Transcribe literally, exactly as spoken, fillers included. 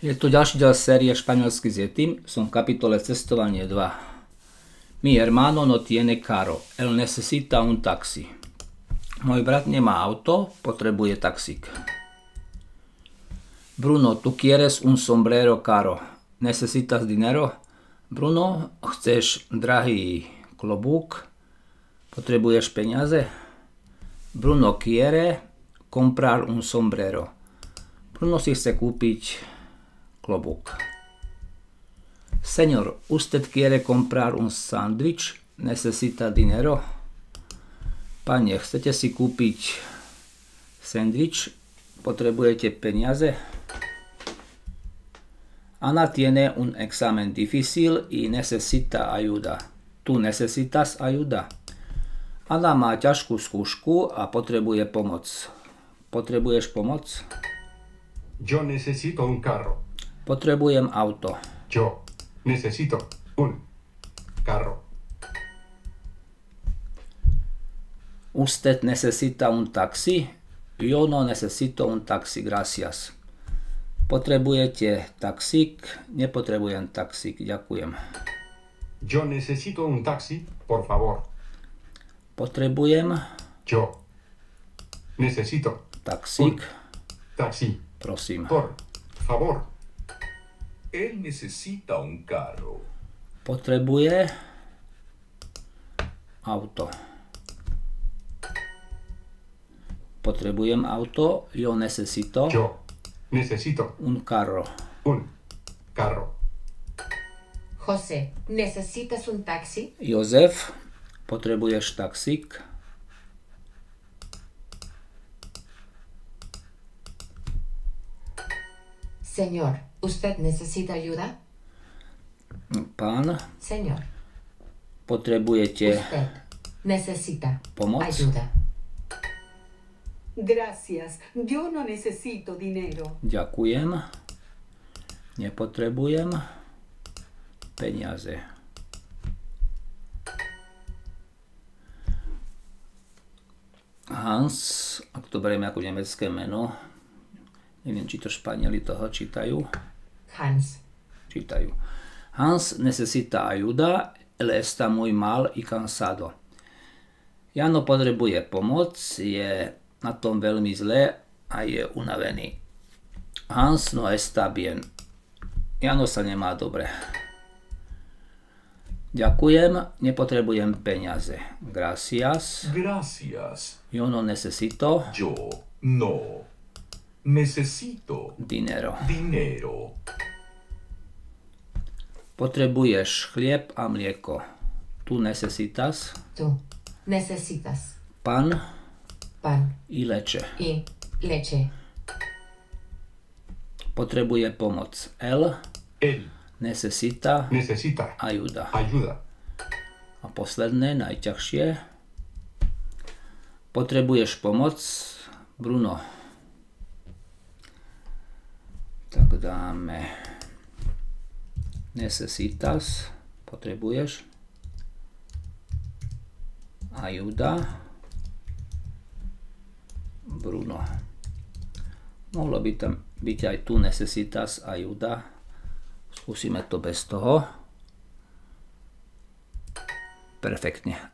Je tu ďalší diel série Španielsky s Yetim, som v kapitole Cestovanie dva. Mi hermano no tiene carro, él necesita un taxi. Môj brat nemá auto, potrebuje taxík. Bruno, tu quieres un sombrero caro, necesitas dinero? Bruno, chceš drahý klobúk, potrebuješ peniaze? Bruno quiere comprar un sombrero. Bruno si chce kúpiť klobúk. Señor, usted quiere comprar un sándwich? Necesita dinero? Pane, chcete si kúpiť sandwich? Potrebujete peniaze? Ana tiene un examen difícil y necesita ayuda. Tu necesitas ayuda? Ana má ťažkú skúšku a potrebuje pomoc. Potrebuješ pomoc? Yo necesito un carro. Potrebujem auto. Yo necesito un carro. Usted necesita un taxi? Yo no necesito un taxi, gracias. Potrebujete taxík? Nepotrebujem taxík, ďakujem. Yo necesito un taxi, por favor. Potrebujem Yo necesito taxík, un taxi, prosím. por favor. Él necesita un carro. Potrebuje auto. Potrebujem auto. Yo necesito Yo necesito un carro. un carro. José, ¿necesitas un taxi? Jozef, potrebuješ taxík? Señor, ¿usted necesita ayuda? Pán, Señor, potrebujete usted necesita pomoc? ayuda. Gracias, yo no necesito dinero. Ďakujem. Nepotrebujem peniaze. Hans, ak to berieme ako nemecké meno, neviem, či to Španieli toho čítajú. Hans, Čítajú. Hans necesita ayuda, él está muy mal y cansado. Jano potrebuje pomoc, je na tom veľmi zle a je unavený. Hans no está bien. Jano sa nemá dobre. Ďakujem, nepotrebujem peniaze. Gracias. Gracias. Yo no necesito Yo no necesito dinero. dinero. Potrebuješ chlieb a mlieko. Tu necesitas tú necesitas pan pan y leche. y leche. Potrebuje pomoc. Él Él necesita necesita ayuda. ayuda. A posledné, najťažšie. Potrebuješ pomoc, Bruno. Tak dáme necesitas, potrebuješ ayuda, Bruno. Mohlo by tam byť aj tu necesitas ayuda. Skúsime to bez toho. Perfektne.